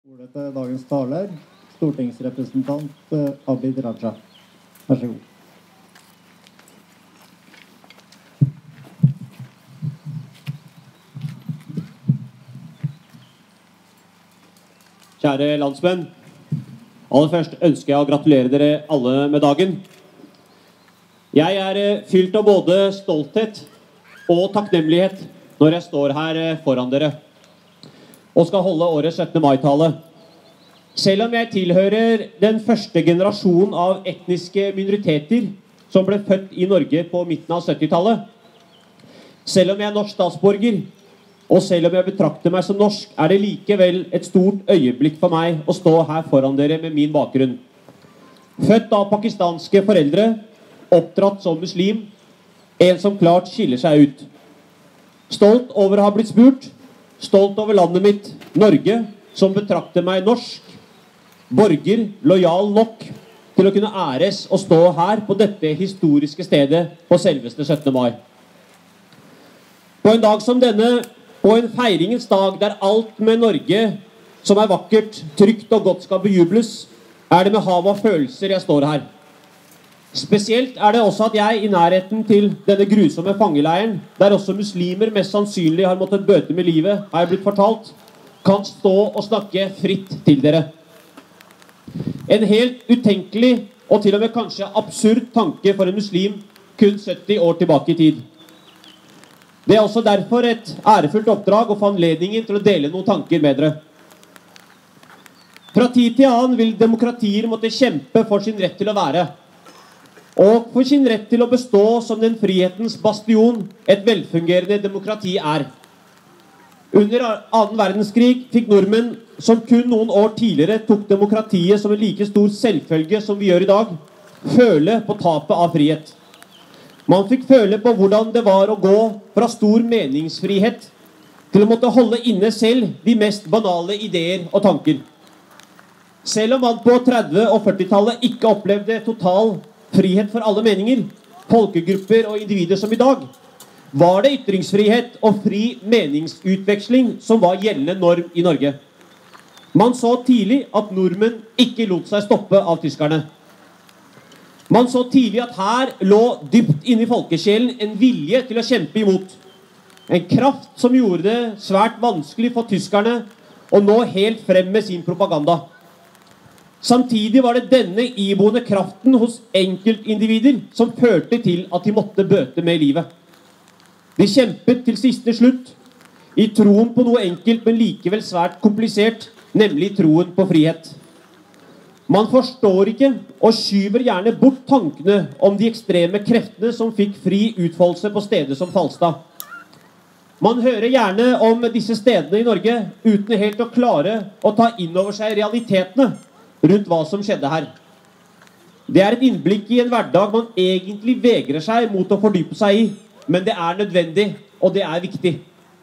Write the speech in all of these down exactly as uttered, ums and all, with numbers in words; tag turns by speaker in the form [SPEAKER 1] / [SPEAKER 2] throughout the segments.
[SPEAKER 1] Ordet til dagens taler, stortingsrepresentant Abid Raja. Vær så god.
[SPEAKER 2] Kjære landsmenn, aller først ønsker jeg å gratulere dere alle med dagen. Jeg er fylt av både stolthet og takknemlighet når jeg står her foran dere og skal holde årets syttende mai-tale. Selv om jeg tilhører den første generasjonen av etniske minoriteter som ble født i Norge på midten av syttitallet, selv om jeg er norsk statsborger, og selv om jeg betrakter meg som norsk, er det likevel et stort øyeblikk for meg å stå her foran dere med min bakgrunn. Født av pakistanske foreldre, oppdratt som muslim, en som klart skiller seg ut. Stolt over å ha blitt spurt, stolt over landet mitt, Norge, som betrakter meg norsk, borger, lojal nok til å kunne æres og stå her på dette historiske stedet på selveste syttende mai. På en dag som denne, på en feiringens dag der alt med Norge som er vakkert, trygt og godt skal bejubles, er det med hav av følelser jeg står her. Spesielt er det også at jeg i nærheten til denne grusomme fangeleiren, der også muslimer mest sannsynlig har måttet bøte med livet, har jeg blitt fortalt, kan stå og snakke fritt til dere. En helt utenkelig og til og med kanskje absurd tanke for en muslim kun sytti år tilbake i tid. Det er også derfor et ærefullt oppdrag å få anledningen til å dele noen tanker med dere. Fra tid til annen vil demokratier måtte kjempe for sin rett til å være, og for sin rett til å bestå som den frihetens bastion et velfungerende demokrati er. Under annen verdenskrig fikk nordmenn, som kun noen år tidligere tok demokratiet som en like stor selvfølge som vi gjør i dag, føle på tapet av frihet. Man fikk føle på hvordan det var å gå fra stor meningsfrihet til å måtte holde inne selv de mest banale ideer og tanker. Selv om man på tretti- og førtitallet ikke opplevde total frihet for alle meninger, folkegrupper og individer som i dag, var det ytringsfrihet og fri meningsutveksling som var gjeldende norm i Norge. Man så tidlig at nordmenn ikke lot seg stoppe av tyskerne. Man så tidlig at her lå dypt inne i folkesjelen en vilje til å kjempe imot. En kraft som gjorde det svært vanskelig for tyskerne å nå helt frem med sin propaganda. Samtidig var det denne iboende kraften hos enkeltindivider som førte til at de måtte bøte med livet. De kjempet til siste slutt i troen på noe enkelt, men likevel svært komplisert, nemlig troen på frihet. Man forstår ikke og skyver gjerne bort tankene om de ekstreme kreftene som fikk fri utfoldelse på steder som Falstad. Man hører gjerne om disse stedene i Norge uten helt å klare å ta inn over seg realitetene rundt hva som skjedde her. Det er et innblikk i en hverdag man egentlig vegrer seg mot å fordype seg i, men det er nødvendig, og det er viktig.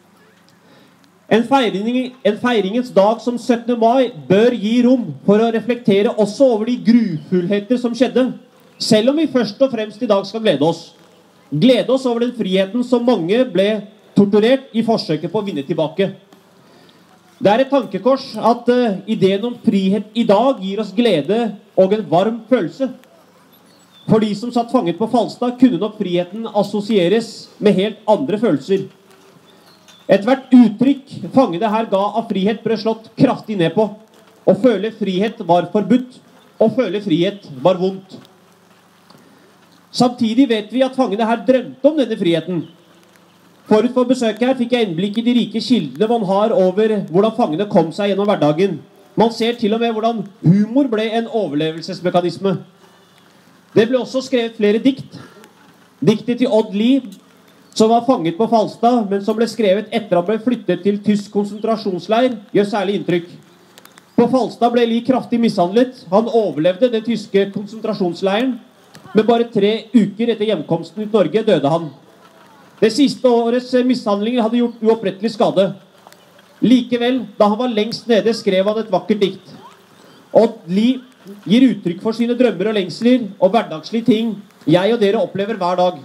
[SPEAKER 2] En, feiring, en feiringens dag som syttende mai bør gi rom for å reflektere også over de grufullheter som skjedde, selv om vi først og fremst i dag skal glede oss. Glede oss over den friheten som mange ble torturert i forsøket på å vinne tilbake. Det er et tankekors at uh, ideen om frihet i dag gir oss glede og en varm følelse. For de som satt fanget på Falstad, kunne nok friheten assosieres med helt andre følelser. Et hvert uttrykk fangene her ga av frihet ble slått kraftig ned på. Å føle frihet var forbudt, og føle frihet var vondt. Samtidig vet vi at fangene her drømte om denne friheten. Forut for besøket her fikk jeg innblikk i de rike kildene man har over hvordan fangene kom seg gjennom hverdagen. Man ser til og med hvordan humor ble en overlevelsesmekanisme. Det ble også skrevet flere dikt. Diktet til Odd Lie, som var fanget på Falstad, men som ble skrevet etter at han ble flyttet til tysk konsentrasjonsleir, gjør særlig inntrykk. På Falstad ble Lie kraftig mishandlet. Han overlevde den tyske konsentrasjonsleiren, men bare tre uker etter hjemkomsten ut Norge døde han. Det siste årets mishandlinger hadde gjort uopprettelig skade. Likevel, da han var lengst nede, skrev han et vakkert dikt. Odd Lie gir uttrykk for sine drømmer og lengsler og hverdagslige ting jeg og dere opplever hver dag.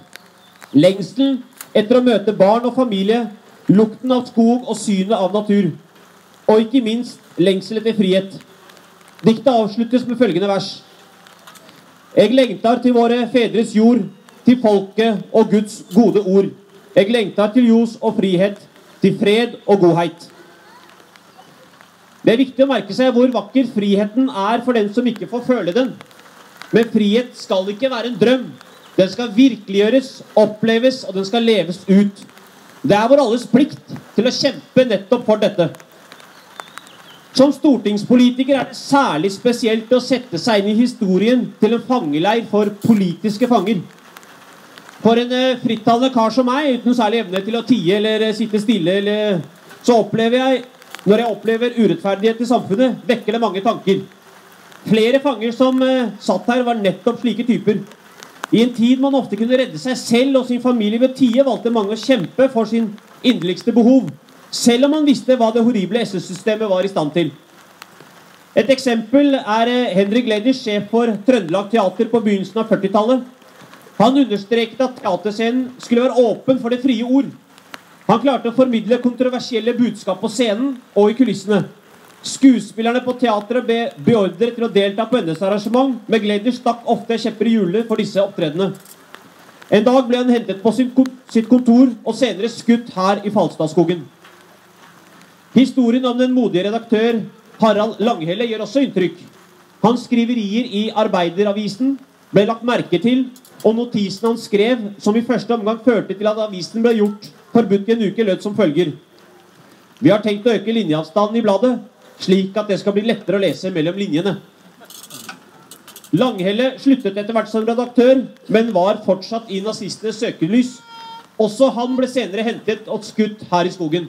[SPEAKER 2] Lengselen etter å møte barn og familie, lukten av skog og synet av natur. og ikke minst lengsel etter frihet. Diktet avsluttes med følgende vers. Jeg lengtar til våre fedres jord, til folket og Guds gode ord. Jeg lengtar til ljus og frihet, til fred og godheit. Det er viktig å merke seg hvor vakker friheten er for den som ikke får føle den. Men frihet skal ikke være en drøm. Den skal virkeliggjøres, oppleves, og den skal leves ut. Det er vår alles plikt til å kjempe nettopp for dette. Som stortingspolitiker er det særlig spesielt å sette seg inn i historien til en fangeleir for politiske fanger. For en uh, frittalende kar som meg, uten særlig evne til å tie eller uh, sitte stille, eller, så opplever jeg, når jeg opplever urettferdighet i samfunnet, vekker det mange tanker. Flere fanger som uh, satt her var nettopp slike typer. I en tid man ofte kunne redde seg selv og sin familie ved tie, valgte mange å kjempe for sin inderligste behov, selv om man visste hva det horrible S S-systemet var i stand til. Et eksempel er Henrik Leders, sjef for Trøndelag Teater på begynnelsen av førtitallet. Han understreket at teaterscenen skulle være åpen for det frie ord. Han klarte å formidle kontroversielle budskap på scenen og i kulissene. Skuespillerne på teatret ble beordret til å delta på NS-arrangement, men Gleder stakk ofte kjepper i hjulet for disse opptredene. En dag ble han hentet på sitt kontor og senere skutt her i Falstadskogen. Historien om den modige redaktør Harald Langhelle gjør også inntrykk. Hans skriverier i Arbeideravisen ble lagt merke til, og notisen han skrev, som i første omgang førte til at avisen ble gjort forbudt i en uke, lød som følger. Vi har tenkt å øke linjeavstanden i bladet, slik at det skal bli lettere å lese mellom linjene. Langhelle sluttet etter hvert som redaktør, men var fortsatt i nazistenes søkelys. Også han ble senere hentet og skutt her i skogen.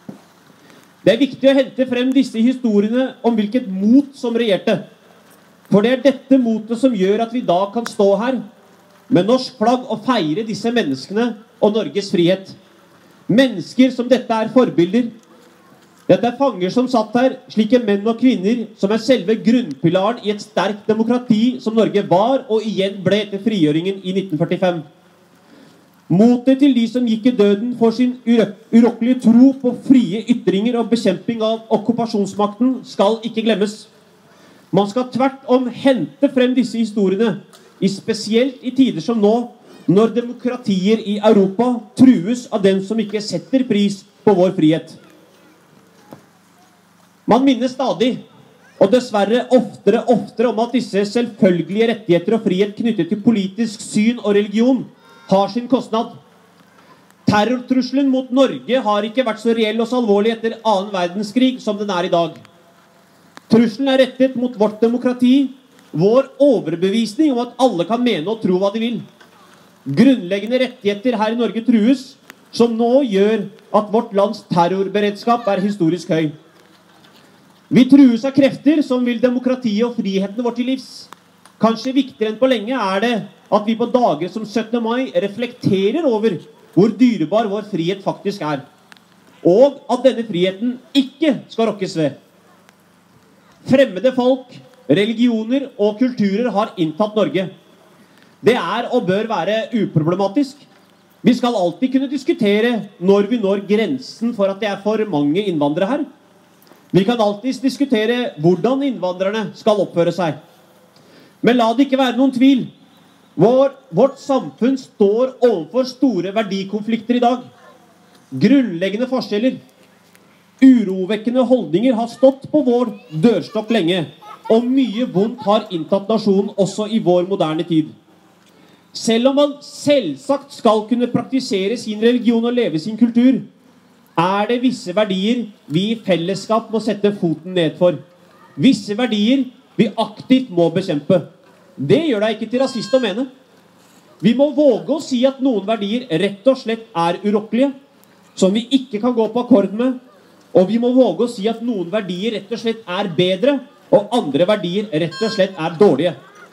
[SPEAKER 2] Det er viktig å hente frem disse historiene om hvilket mot som regjerte. For det er dette motet som gjør at vi da kan stå her med norsk flagg og feire disse menneskene og Norges frihet. Mennesker som dette er forbilder. Dette er fanger som satt her, slike menn og kvinner som er selve grunnpilaren i et sterkt demokrati som Norge var og igjen ble etter frigjøringen i nitten førtifem. Motet til de som gikk i døden for sin urokkelige tro på frie ytringer og bekjemping av okkupasjonsmakten skal ikke glemmes. Man skal tvert om hente frem disse historiene, i spesielt i tider som nå, når demokratier i Europa trues av dem som ikke setter pris på vår frihet. Man minner stadig, og dessverre oftere oftere, om at disse selvfølgelige rettigheter og frihet knyttet til politisk syn og religion har sin kostnad. Terrortrusselen mot Norge har ikke vært så reell og så alvorlig etter annen verdenskrig som den er i dag. Trusselen er rettet mot vårt demokrati, vår overbevisning om at alle kan mene og tro hva de vil. Grunnleggende rettigheter her i Norge trues, som nå gjør at vårt lands terrorberedskap er historisk høy. Vi trues av krefter som vil demokratiet og friheten vår til livs. Kanskje viktigere enn på lenge er det at vi på dager som syttende mai reflekterer over hvor dyrebar vår frihet faktisk er. Og at denne friheten ikke skal rokkes ved. Fremmede folk, religioner og kulturer har inntatt Norge. Det er og bør være uproblematisk. Vi skal alltid kunne diskutere når vi når grensen for at det er for mange innvandrere her. Vi kan alltid diskutere hvordan innvandrerne skal oppføre seg. Men la det ikke være noen tvil. Vår, vårt samfunn står overfor store verdikonflikter i dag. Grunnleggende forskjeller. Urovekkende holdninger har stått på vår dørstokk lenge, og mye vondt har inntatt nasjonen også i vår moderne tid. Selv om man selvsagt skal kunne praktisere sin religion og leve sin kultur, er det visse verdier vi i fellesskap må sette foten ned for. Visse verdier vi aktivt må bekjempe. Det gjør deg ikke til rasist å mene. Vi må våge å si at noen verdier rett og slett er urokkelige, som vi ikke kan gå på akkord med, og vi må våge å si at noen verdier rett og slett er bedre, og andre verdier rett og slett er dårlige.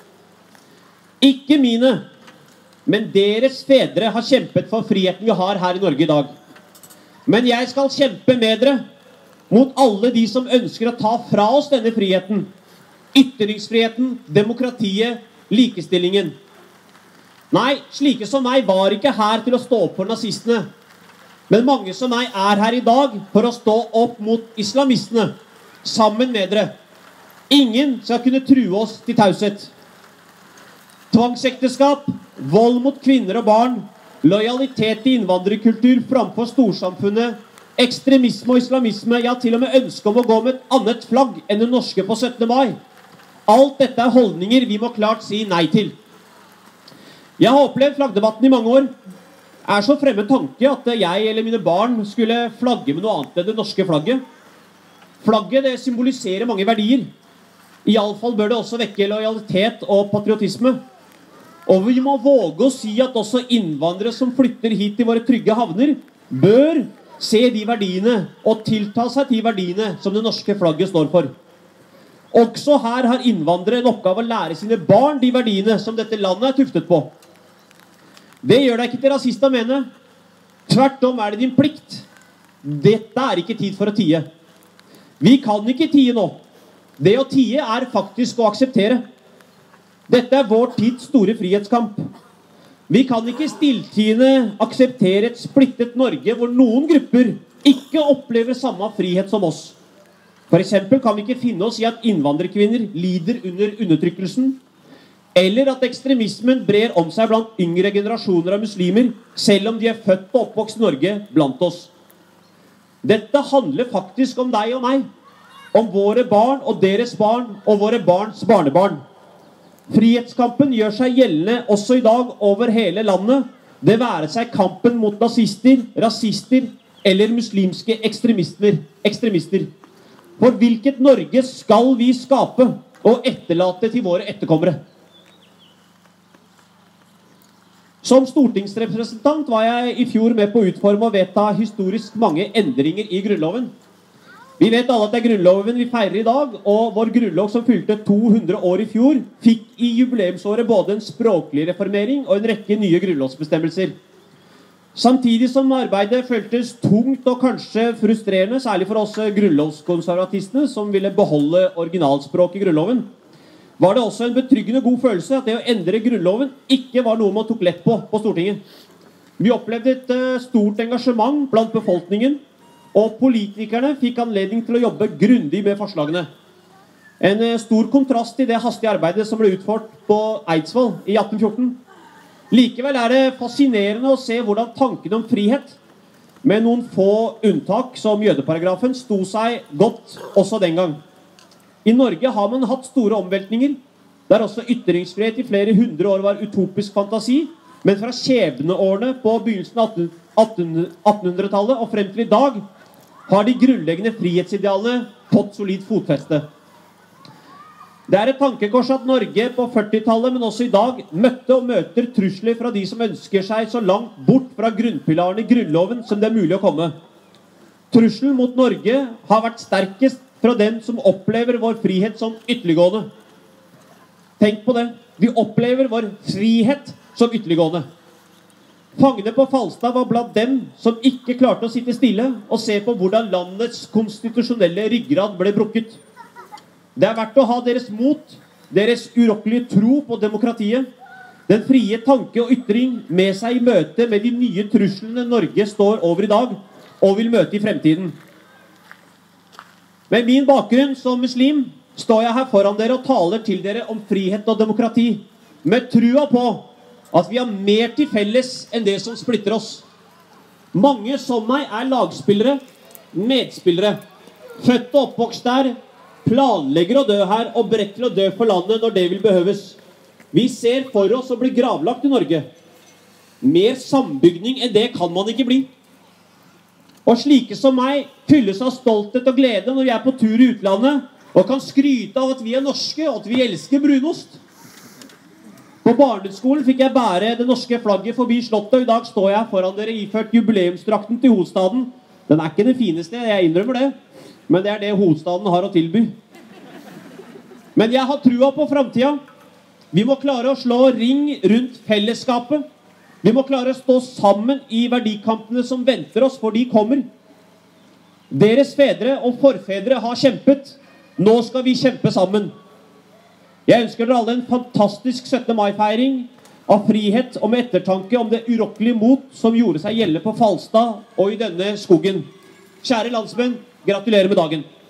[SPEAKER 2] Ikke mine, men deres fedre har kjempet for friheten vi har her i Norge i dag. Men jeg skal kjempe med dere mot alle de som ønsker å ta fra oss denne friheten. Ytringsfriheten, demokratiet, likestillingen. Nei, slike som meg var ikke her til å stå opp for nazistene. Men mange som meg er her i dag for å stå opp mot islamistene, sammen med dere. Ingen skal kunne true oss til taushet. Tvangsekteskap, vold mot kvinner og barn, lojalitet til innvandrerkultur framfor storsamfunnet, ekstremisme og islamisme, ja til og med ønske om å gå med et annet flagg enn det norske på syttende mai. Alt dette er holdninger vi må klart si nei til. Jeg har opplevd flaggdebatten i mange år. Det er så fremmed tanke at jeg eller mine barn skulle flagge med noe annet enn det norske flagget. Flagget det symboliserer mange verdier. I alle fall bør det også vekke lojalitet og patriotisme. Og vi må våge å si at også innvandrere som flytter hit til våre trygge havner, bør se de verdiene og tilta seg de verdiene som det norske flagget står for. Også her har innvandrere en oppgave å lære sine barn de verdiene som dette landet er tuftet på. Det gjør deg ikke til rasist å mene. Tvert om er det din plikt. Dette er ikke tid for å tie. Vi kan ikke tie nå. Det å tie er faktisk å akseptere. Dette er vår tids store frihetskamp. Vi kan ikke stilltiende akseptere et splittet Norge hvor noen grupper ikke opplever samme frihet som oss. For eksempel kan vi ikke finne oss i at innvandrerkvinner lider under undertrykkelsen, eller at ekstremismen brer om seg blant yngre generasjoner av muslimer, selv om de er født og oppvokst i Norge blant oss. Dette handler faktisk om deg og meg, om våre barn og deres barn og våre barns barnebarn. Frihetskampen gjør seg gjeldende også i dag over hele landet, det være seg kampen mot nazister, rasister eller muslimske ekstremister. ekstremister. For hvilket Norge skal vi skape og etterlate til våre etterkommere? Som stortingsrepresentant var jeg i fjor med på å utforme og vedta historisk mange endringer i Grunnloven. Vi vet alle at det er Grunnloven vi feirer i dag, og vår grunnlov som fylte to hundre år i fjor, fikk i jubileumsåret både en språklig reformering og en rekke nye grunnlovsbestemmelser. Samtidig som arbeidet føltes tungt og kanskje frustrerende, særlig for oss grunnlovskonservatistene som ville beholde originalspråk i Grunnloven, var det også en betryggende god følelse at det å endre Grunnloven ikke var noe man tok lett på på Stortinget. Vi opplevde et stort engasjement blant befolkningen, og politikerne fikk anledning til å jobbe grundig med forslagene. En stor kontrast til det hastige arbeidet som ble utført på Eidsvoll i atten fjorten. Likevel er det fascinerende å se hvordan tanken om frihet, med noen få unntak som jødeparagrafen, sto seg godt også den gang. I Norge har man hatt store omveltninger, der også ytringsfrihet i flere hundre år var utopisk fantasi, men fra skjebneårene på begynnelsen av attenhundretallet og frem til i dag har de grunnleggende frihetsidealene fått solid fotfeste. Det er et tankekors at Norge på førtitallet, men også i dag, møtte og møter trusler fra de som ønsker seg så langt bort fra grunnpilaren i Grunnloven som det er mulig å komme. Trusselen mot Norge har vært sterkest fra den som opplever vår frihet som ytterliggående. Tenk på det. Vi opplever vår frihet som ytterliggående. Fangene på Falstad var blant dem som ikke klarte å sitte stille og se på hvordan landets konstitusjonelle ryggrad ble brukket. Det er verdt å ha deres mot, deres urokkelige tro på demokratiet, den frie tanke og ytring med seg i møte med de nye truslene Norge står over i dag og vil møte i fremtiden. Med min bakgrunn som muslim står jeg her foran dere og taler til dere om frihet og demokrati, med trua på at vi har mer til felles enn det som splitter oss. Mange som meg er lagspillere, medspillere, født og oppvokst der, planlegger å dø her og beredt til å dø for landet når det vil behøves. Vi ser for oss å bli gravlagt i Norge. Mer sambygning enn det kan man ikke bli. Og slike som meg fylles av stolthet og glede når vi er på tur i utlandet og kan skryte av at vi er norske og at vi elsker brunost. På barneskolen fikk jeg bære det norske flagget forbi slottet, og i dag står jeg foran dere iført jubileumsdrakten til hovedstaden. Den er ikke det fineste, jeg innrømmer det, men det er det hovedstaden har å tilby. Men jeg har trua på fremtiden. Vi må klare å slå ring rundt fellesskapet. Vi må klare å stå sammen i verdikampene som venter oss, for de kommer. Deres fedre og forfedre har kjempet. Nå skal vi kjempe sammen. Jeg ønsker dere alle en fantastisk syttende mai-feiring, av frihet og med ettertanke om det urokkelige mot som gjorde seg gjeldende på Falstad og i denne skogen. Kjære landsmenn, gratulerer med dagen.